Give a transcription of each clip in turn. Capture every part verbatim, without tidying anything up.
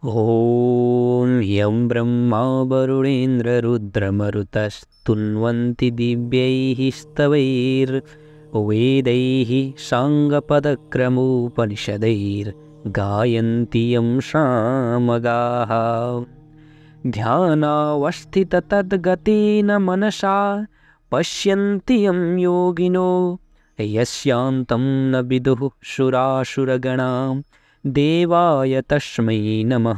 ॐ यं ब्रह्मा वरुणेन्द्ररुद्रमरुतस्तुन्वन्ति दिव्यैः स्तवैर्वेदैः साङ्गपदक्रमोपनिषदैर्गायन्ति यं सामगाः। ध्यानावस्थिततद्गतेन मनसा पश्यन्ति यं योगिनो यस्यान्तं न विदुः सुरासुरगणां देवाय तस्मै नमः।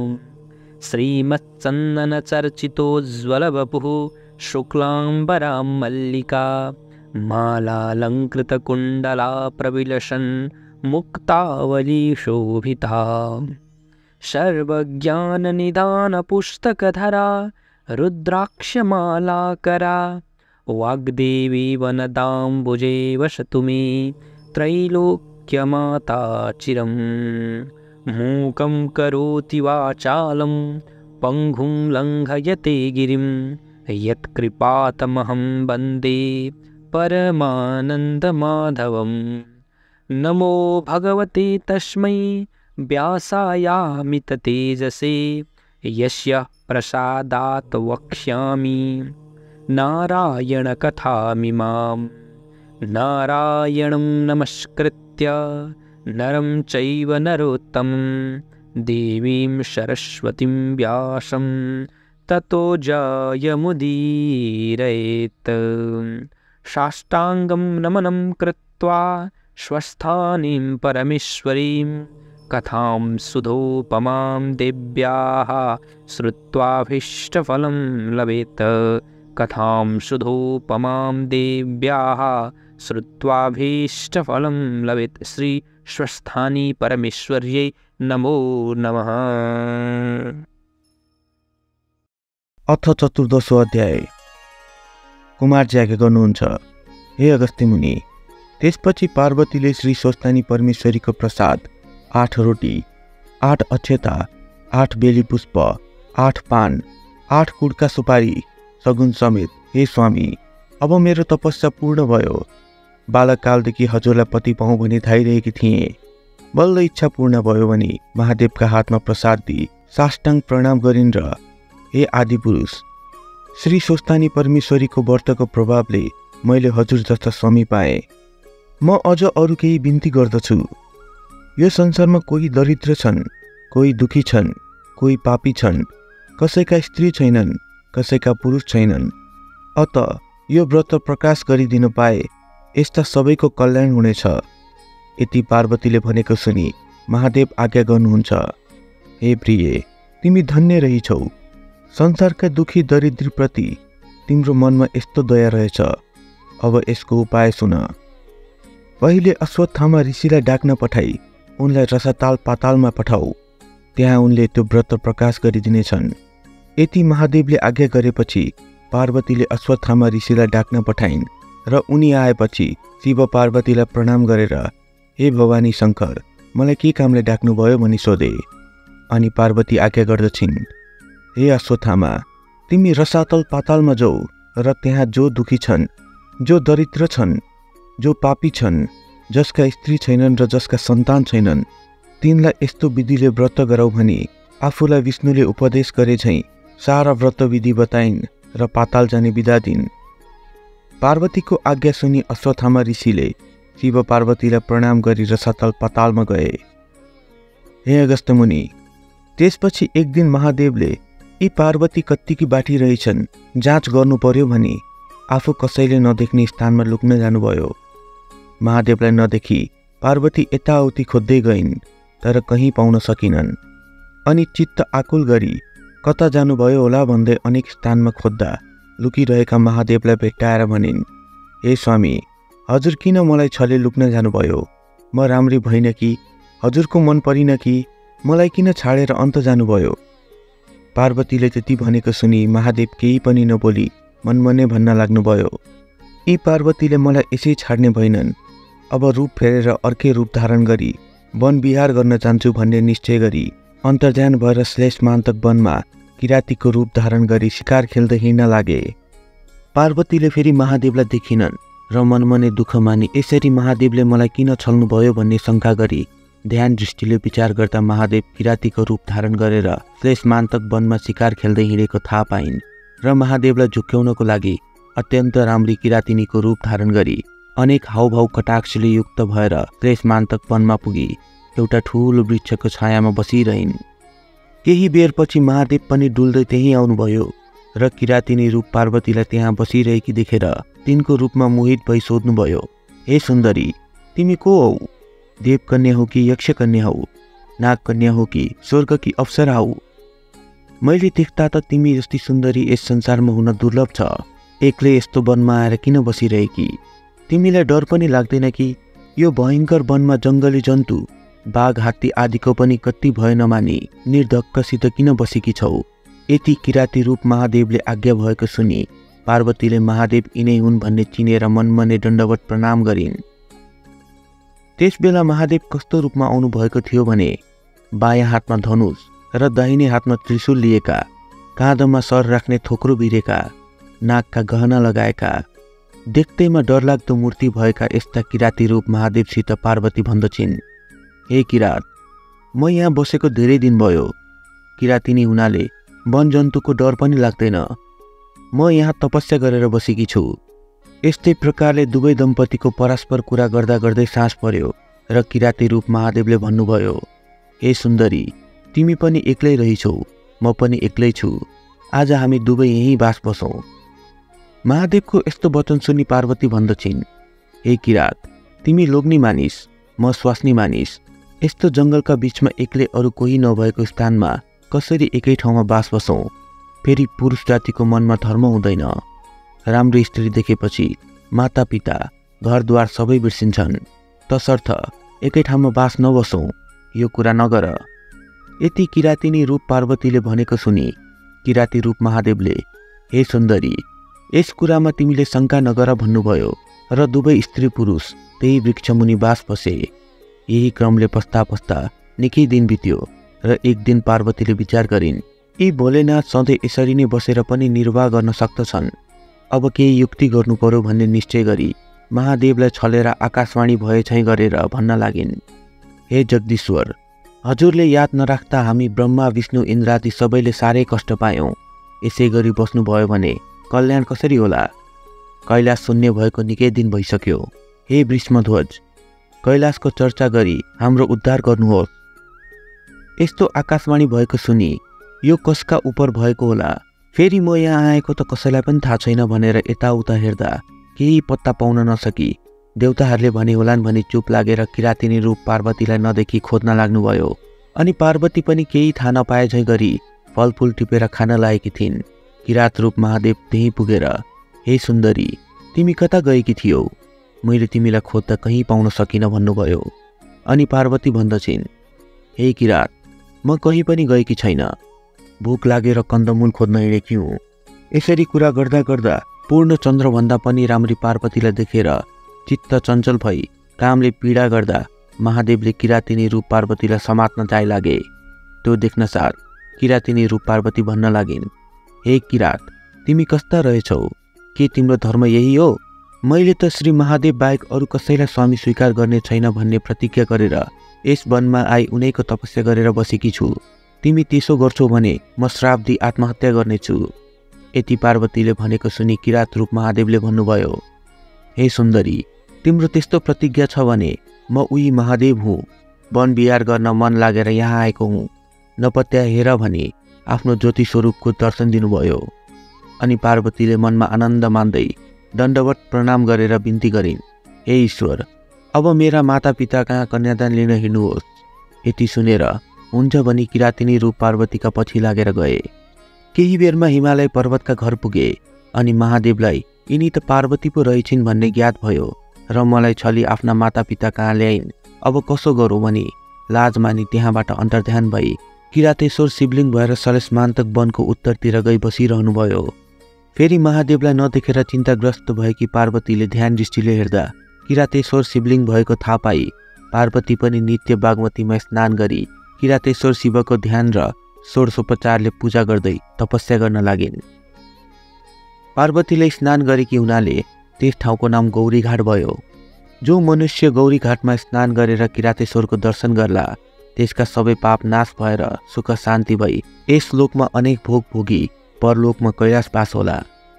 श्रीमत्चन्दनचर्चितोज्ज्वलवपुः शुक्लाम्बरां मल्लिका मालालङ्कृतकुण्डला प्रविलसन् मुक्तावलीशोभिता। सर्वज्ञाननिधानपुस्तकधरा रुद्राक्षमालाकरा वाग्देवी वनदाम्बुजे वसतु मे त्रैलोक्यमाता चिरम्। मूकं करोति वाचालं पङ्गुं लङ्घयते गिरिं यत्कृपातमहं वन्दे परमानन्दमाधवम्। नमो भगवते तस्मै व्यासायामिततेजसे यस्य प्रसादात् वक्ष्यामि नारायणकथामिमाम्। नारायणं नमस्कृत्य नरं चैव नरोत्तमं देवीं सरस्वतीं व्यासं ततो जयमुदीरयेत्। साष्टाङ्गं नमनं कृत्वा स्वस्थानीं परमेश्वरीं कथां सुधोपमां देव्याः श्रुत्वाभीष्टफलं लभेत्। कथां सुधोपमां देव्याः श्रुत्वाभीष्टफलं लभेत्। श्री स्वस्थानी परमेश्वर्यै नमो नमः। अथ चतुर्दशो अध्याय। कुमारजी आज्ञा गर्नुहुन्छ, हे अगस्त्य मुनि। त्यसपछि पार्वतीले श्री स्वस्थानी परमेश्वरीको प्रसाद आठ रोटी, आठ अक्षता, आठ बेली पुष्प, आठ पान, आठ कुडका सुपारी सगुन समेत, हे स्वामी, अब मेरो तपस्या पूर्ण भयो। बालककालदेखि हजुरलाई पति पाऊँ भनी धाइरहेकी थिएँ। बल्ल इच्छा पूर्ण भयो भने महादेवका हातमा प्रसाद दिई साष्टाङ्ग प्रणाम गरिन् र हे आदिपुरुष, श्री स्वस्थानी परमेश्वरीको व्रतको प्रभावले मैले हजुर जस्ता स्वामी पाएँ। म अझ अरू केही बिन्ती गर्दछु। यो संसारमा कोही दरिद्र छन्, कोही दुखी छन्, कोही पापी छन्, कसैका स्त्री छैनन्, कसैका पुरुष छैनन्। अत यो व्रत प्रकाश गरिदिनु पाए यस्ता सबैको कल्याण हुनेछ। यति पार्वतीले भनेको सुनि महादेव आज्ञा गर्नुहुन्छ, हे प्रिय, तिमी धन्य रहिछौ। संसारका दुखी दरिद्रप्रति तिम्रो मनमा यस्तो दया रहेछ। अब यसको उपाय सुन। पहिले अश्वत्थामा ऋषिलाई डाक्न पठाई उनलाई रसाताल पातालमा पठाऊ। त्यहाँ उनले त्यो व्रत प्रकाश गरिदिनेछन्। यति महादेवले आज्ञा गरेपछि पार्वतीले अश्वत्थामा ऋषिलाई डाक्न पठाइन् र उनी आएपछि शिव पार्वतीलाई प्रणाम गरेर, हे भवानी शङ्कर, मलाई के कामले डाक्नुभयो भनी सोधे। अनि पार्वती आज्ञा गर्दछिन्, हे अश्वत्थामा, तिमी रसातल पातालमा जाऊ र त्यहाँ जो दुखी छन्, जो दरिद्र छन्, जो पापी छन्, जसका स्त्री छैनन् र जसका सन्तान छैनन्, तिनलाई यस्तो विधिले व्रत गराऊ भनी आफूलाई विष्णुले उपदेश गरे झैँ सारा व्रत विधि बताइन् र पाताल जाने बिदा दिन्। पार्वतीको आज्ञा सुनि अश्वत्थामा ऋषिले शिव पार्वतीलाई प्रणाम गरी रसातल पातालमा गए। हे अगस्त्य मुनि, त्यसपछि एक दिन महादेवले यी पार्वती कत्तिकी बाठी रहेछन् जाँच गर्नु पर्यो भनी आफू कसैले नदेख्ने स्थानमा लुक्न जानुभयो। महादेवलाई नदेखी पार्वती यताउति खोज्दै गइन्, तर कहीँ पाउन सकिनन्। अनि चित्त आकुल गरी कता जानुभयो होला भन्दै अनेक स्थानमा खोज्दा लुकिरहेका महादेवलाई भेट्टाएर भनिन्, हे स्वामी, हजुर किन मलाई छले लुक्न जानुभयो? म राम्री भइन कि हजुरको मन परिन कि मलाई किन छाडेर अन्त जानुभयो? पार्वतीले त्यति भनेको सुनि महादेव केही पनि नबोली मनमनै भन्न लाग्नुभयो, यी पार्वतीले मलाई यसै छाड्ने भएनन्। अब रूप फेरेर अर्कै रूप धारण गरी वन विहार गर्न चाहन्छु भन्ने निश्चय गरी अन्तर्ध्यान भएर श्लेषमान्तक वनमा किरातीको रूप धारण गरी शिकार खेल्दै हिँड्न लागे। पार्वतीले फेरि महादेवलाई देखिनन् र मनमनै दुःख मानी यसरी महादेवले मलाई किन छल्नुभयो भन्ने शङ्का गरी ध्यान दृष्टिले विचार गर्दा महादेव किरातीको रूप धारण गरेर श्लेषमान्तक वनमा शिकार खेल्दै हिँडेको थाहा पाइन् र महादेवलाई झुक्क्याउनको लागि अत्यन्त राम्री किरातिनीको रूप धारण गरी अनेक हाउभाउ कटाक्षले युक्त भएर श्लेषमान्तक वनमा पुगी एउटा ठूलो वृक्षको छायामा बसिरहिन्। केही बेरपछि महादेव पनि डुल्दै त्यहीँ आउनुभयो र किरातिनी रूप पार्वतीलाई त्यहाँ बसिरहेकी देखेर तिनको रूपमा मोहित भई सोध्नुभयो, हे सुन्दरी, तिमी को हौ? देवकन्या हो कि यक्षकन्या हौ? नागकन्या हो कि स्वर्गकी अप्सरा हौ? मैले देख्दा त तिमी जस्ती सुन्दरी यस संसारमा हुन दुर्लभ छ। एक्लै यस्तो वनमा आएर किन बसिरहेकी? तिमीलाई डर पनि लाग्दैन कि? यो भयङ्कर वनमा जङ्गली जन्तु बाघ हात्ती आदिको पनि कति भय नमानी निर्धक्कसित किन बसेकी छौ? यति किराती रूप महादेवले आज्ञा भएको सुनि पार्वतीले महादेव यिनै हुन् भन्ने चिनेर मनमने दण्डवत प्रणाम गरिन्। त्यसबेला महादेव कस्तो रूपमा आउनु भएको थियो भने बायाँ हातमा धनुष र दाहिने हातमा त्रिशूल लिएका, काँधमा सर राख्ने थोक्रो भिरेका, नाकका गहना लगाएका, देख्दैमा डरलाग्दो मूर्ति भएका यस्ता किराती रूप महादेवसित पार्वती भन्दछिन्, हे किरात, म यहाँ बसेको धेरै दिन भयो। किरातिनी हुनाले वन जन्तुको डर पनि लाग्दैन। म यहाँ तपस्या गरेर बसेकी छु। यस्तै प्रकारले दुवै दम्पतिको परस्पर कुरा गर्दा गर्दै सास पर्यो र किराती रूप महादेवले भन्नुभयो, हे सुन्दरी, तिमी पनि एक्लै रहिछौ, म पनि एक्लै छु। आज हामी दुवै यहीँ बास बसौँ। महादेवको यस्तो वचन सुनि पार्वती भन्दछिन्, हे किरात, तिमी लोग्नी मानिस, म स्वास्नी मानिस। यस्तो जङ्गलका बीचमा एक्लै अरू कोही नभएको स्थानमा कसरी एकै ठाउँमा बास बसौँ? फेरि पुरुष जातिको मनमा धर्म हुँदैन। राम्रो स्त्री देखेपछि माता पिता घरद्वार सबै बिर्सिन्छन्। तसर्थ एकै ठाउँमा बास नबसौँ, यो कुरा नगर। यति किरातिनी रूप पार्वतीले भनेको सुनि किराती रूप महादेवले, हे सुन्दरी, यस कुरामा तिमीले शङ्का नगर भन्नुभयो र दुवै स्त्री पुरुष त्यही वृक्षमुनि बास बसे। यही क्रमले पस्ता पस्ता निकै दिन बित्यो र एक दिन पार्वतीले विचार गरिन्, यी भोलेनाथ सधैँ यसरी नै बसेर पनि निर्वाह गर्न सक्दछन्। अब केही युक्ति गर्नु पर्यो भन्ने निश्चय गरी महादेवलाई छलेर आकाशवाणी भएछै गरेर भन्न लागिन्, हे जगदीश्वर, हजुरले याद नराख्दा हामी ब्रह्मा विष्णु इन्द्रादि सबैले साह्रै कष्ट पायौँ। यसै गरी बस्नुभयो भने कल्याण कसरी होला? कैलाश शून्य भएको निकै दिन भइसक्यो। हे वृषध्वज, कैलाशको चर्चा गरी हाम्रो उद्धार गर्नुहोस्। यस्तो आकाशवाणी भएको सुनि यो कसका उपर भएको होला? फेरि म यहाँ आएको त कसैलाई पनि थाहा छैन भनेर यताउता हेर्दा केही पत्ता पाउन नसकी देवताहरूले भने होलान् भनी चुप लागेर किरातिनी रूप पार्वतीलाई नदेखि खोज्न लाग्नुभयो। अनि पार्वती पनि केही थाहा नपाए झै गरी फलफुल टिपेर खान लागेकी थिइन्। किरात रूप महादेव त्यहीँ पुगेर, हे सुन्दरी, तिमी कता गएकी थियौ? मैले तिमीलाई खोज्दा कहीँ पाउन सकिनँ भन्नुभयो। अनि पार्वती भन्दछिन्, हे किरात, म कहीँ पनि गएकी छैन। भोक लागेर कन्दमूल खोज्न हिँडेकी हुँ। यसरी कुरा गर्दा गर्दा पूर्ण चन्द्रभन्दा पनि राम्री पार्वतीलाई देखेर चित्त चञ्चल भई कामले पीडा गर्दा महादेवले किरातिनी रूप पार्वतीलाई समात्न जाय लागे। त्यो देख्नसाथ किरातिनी रूप पार्वती भन्न लागिन्, हे किरात, तिमी कस्ता रहेछौ? के तिम्रो धर्म यही हो? मैले त श्री महादेव बाहेक अरू कसैलाई स्वामी स्वीकार गर्ने छैन भन्ने प्रतिज्ञा गरेर यस वनमा आई उनैको तपस्या गरेर बसेकी छु। तिमी त्यसो गर्छौ भने म श्राप दिई आत्महत्या गर्नेछु। यति पार्वतीले भनेको सुनि किरात रूप महादेवले भन्नुभयो, हे सुन्दरी, तिम्रो त्यस्तो प्रतिज्ञा छ भने म उही महादेव हुँ। वन विहार गर्न मन लागेर यहाँ आएको हुँ। नपत्या हेर भनी आफ्नो ज्योति स्वरूपको दर्शन दिनुभयो। अनि पार्वतीले मनमा आनन्द मान्दै दण्डवत प्रणाम गरेर बिन्ती गरिन्, हे ईश्वर, अब मेरा माता पिता कहाँ कन्यादान लिन हिँड्नुहोस्। यति सुनेर हुन्छ भनी किरातिनी रूप पार्वतीका पछि लागेर गए। केही बेरमा हिमालय पर्वतका घर पुगे अनि महादेवलाई यिनी त पार्वती पो रहेछिन् भन्ने ज्ञात भयो र मलाई छली आफ्ना माता पिता कहाँ ल्याइन्। अब कसो गरौँ भनी लाज मानी त्यहाँबाट अन्तर्ध्यान भई किरातेश्वर शिवलिङ भएर सलेशमान्तक वनको उत्तरतिर गई बसिरहनुभयो। फेरि महादेवलाई नदेखेर चिन्ताग्रस्त भएकी पार्वतीले ध्यान दृष्टिले हेर्दा किरातेश्वर शिवलिङ भएको थाहा पाई पार्वती पनि नित्य बागमतीमा स्नान गरी किरातेश्वर शिवको ध्यान र षोडशोपचारले पूजा गर्दै तपस्या गर्न लागिन्। पार्वतीले स्नान गरेकी हुनाले त्यस ठाउँको नाम गौरीघाट भयो। जो मनुष्य गौरी घाटमा स्नान गरेर किरातेश्वरको दर्शन गर्ला त्यसका सबै पाप नाश भएर सुख शान्ति भई यस लोकमा अनेक भोग भोगी परलोकमा कैलाशवास होला।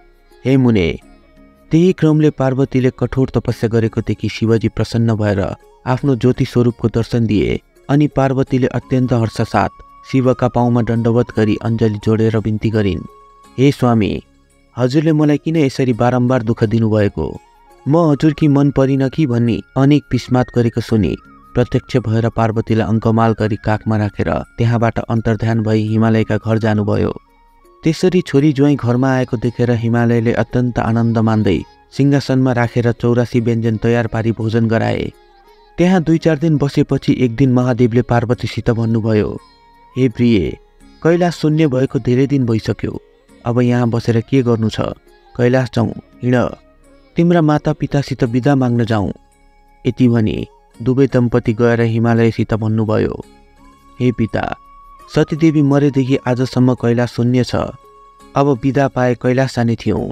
हे मुने, त्यही क्रमले पार्वतीले कठोर तपस्या गरेको देखि शिवजी प्रसन्न भएर आफ्नो ज्योति स्वरूपको दर्शन दिए अनि पार्वतीले अत्यन्त हर्षसाथ शिवका पाउमा दण्डवत गरी अञ्जली जोडेर बिन्ती गरिन्, हे स्वामी, हजुरले मलाई किन यसरी बारम्बार दुःख दिनुभएको? म हजुरकी मन परिन कि भन्ने अनेक पिस्मात गरेको सुनि प्रत्यक्ष भएर पार्वतीलाई अङ्कमाल गरी काखमा राखेर त्यहाँबाट अन्तर्ध्यान भई हिमालयका घर जानुभयो। त्यसरी छोरी ज्वाइँ घरमा आएको देखेर हिमालयले अत्यन्त आनन्द मान्दै सिंहासनमा राखेर चौरासी व्यञ्जन तयार पारी भोजन गराए। त्यहाँ दुई चार दिन बसेपछि एक दिन महादेवले पार्वतीसित भन्नुभयो, हे प्रिय, कैलाश शून्य भएको धेरै दिन भइसक्यो, अब यहाँ बसेर के गर्नु छ? कैलाश जाउँ, हिँड, तिम्रा माता पितासित बिदा माग्न जाउँ। यति भनी दुवै दम्पति गएर हिमालयसित भन्नुभयो, हे पिता, सतीदेवी मरेदेखि आजसम्म कैलाश शून्य छ, अब बिदा पाए कैलाश जाने थियौँ।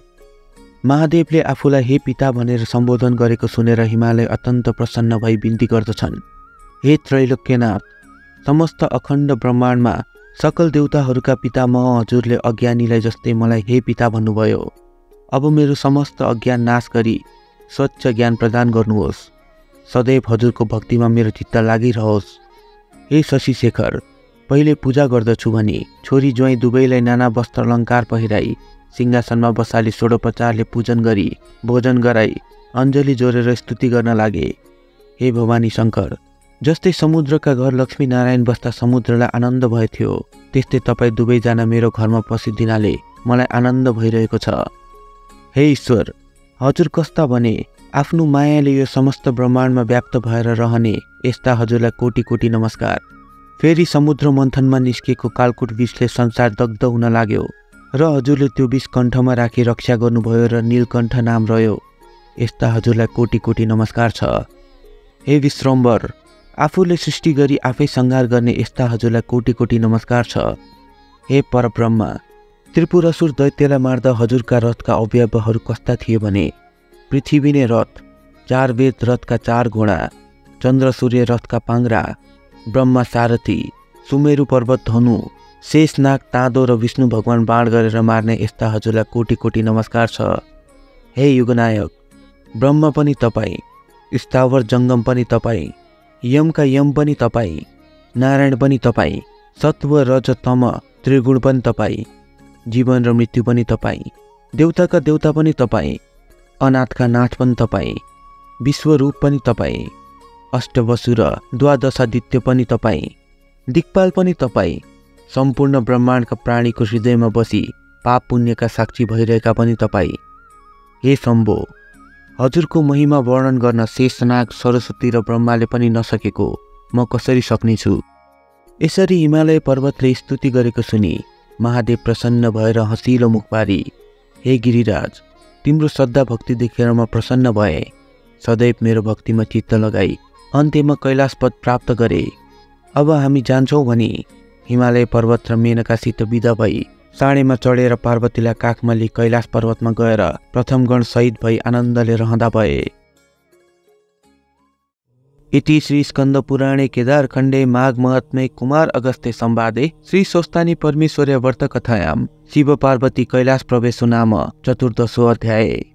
महादेवले आफूलाई हे पिता भनेर सम्बोधन गरेको सुनेर हिमालय अत्यन्त प्रसन्न भई बिन्ती गर्दछन्, हे त्रैलोक्यनाथ, समस्त अखण्ड ब्रह्माण्डमा सकल देवताहरूका पितामह हजुरले अज्ञानीलाई जस्तै मलाई हे पिता भन्नुभयो। अब मेरो समस्त अज्ञान नाश गरी स्वच्छ ज्ञान प्रदान गर्नुहोस्। सदैव हजुरको भक्तिमा मेरो चित्त लागिरहोस्। हे शशिशेखर, पहिले पूजा गर्दछु भनी छोरी ज्वाइँ दुवैलाई नाना वस्त्र अलङ्कार पहिराई सिंहासनमा बसाली षोडोपचारले पूजन गरी भोजन गराई अञ्जली जोडेर स्तुति गर्न लागे। हे भवानी शङ्कर, जस्तै समुद्रका घर लक्ष्मीनारायण बस्दा समुद्रलाई आनन्द भएथ्यो, त्यस्तै तपाईँ दुवैजना मेरो घरमा पसिदिनाले मलाई आनन्द भइरहेको छ। हे ईश्वर, हजुर कस्ता भने आफ्नो मायाले यो समस्त ब्रह्माण्डमा व्याप्त भएर रहने यस्ता हजुरलाई कोटी कोटी नमस्कार। फेरि समुद्र मन्थनमा निस्केको कालकुट विषले संसार दग्ध हुन लाग्यो र हजुरले त्यो विष कण्ठमा राखी रक्षा गर्नुभयो र नीलकण्ठ नाम रह्यो, यस्ता हजुरलाई कोटी कोटी नमस्कार छ। हे विश्वम्भर, आफूले सृष्टि गरी आफै संहार गर्ने यस्ता हजुरलाई कोटी कोटी नमस्कार छ। हे परब्रह्म, त्रिपुरासुर दैत्यलाई मार्दा हजुरका रथका अवयवहरू कस्ता थिए भने पृथ्वी नै रथ, चार वेद रथका चार घोडा, चन्द्र सूर्य रथका पाङ्ग्रा, ब्रह्मा सारथी, सुमेरु पर्वत धनु, शेषनाग ताँदो र विष्णु भगवान बाण गरेर मार्ने यस्ता हजुरलाई कोटी कोटी नमस्कार छ। हे युगनायक, ब्रह्म पनि तपाईँ, स्थावर जङ्गम पनि तपाईँ, यमका यम पनि तपाईँ, नारायण पनि तपाईँ, सत्व रज तम त्रिगुण पनि तपाईँ, जीवन र मृत्यु पनि तपाईँ, देवताका देवता पनि तपाईँ, अनाथका नाथ पनि तपाईँ, विश्वरूप पनि तपाईँ, अष्टवसु र द्वादशादित्य पनि तपाईँ, दिक्पाल पनि तपाईँ, सम्पूर्ण ब्रह्माण्डका प्राणीको हृदयमा बसी पाप पुण्यका साक्षी भइरहेका पनि तपाईँ। हे शम्भो, हजुरको महिमा वर्णन गर्न शेषनाग, सरस्वती र ब्रह्माले पनि नसकेको म कसरी सक्नेछु? यसरी हिमालय पर्वतले स्तुति गरेको सुनि महादेव प्रसन्न भएर हँसिलो मुख पारी, हे गिरिराज, तिम्रो श्रद्धा भक्ति देखेर म प्रसन्न भए। सदैव मेरो भक्तिमा चित्त लगाई अन्त्यमा कैलाशपद प्राप्त गरे। अब हामी जान्छौँ भनी हिमालय पर्वत र मेनकासित बिदा भई साँडेमा चढेर पार्वतीलाई काखमा लिई कैलाश पर्वतमा गएर प्रथम गण शहीद भई आनन्दले रहँदा भए। इति श्री स्कंद पुराणे केदारखण्डे माघ महात्म्ये कुमार अगस्त्य संवादे श्री स्वस्तानी परमेश्वर्य व्रत कथायां शिव पार्वती कैलाश प्रवेशो नाम चतुर्दशो अध्याय।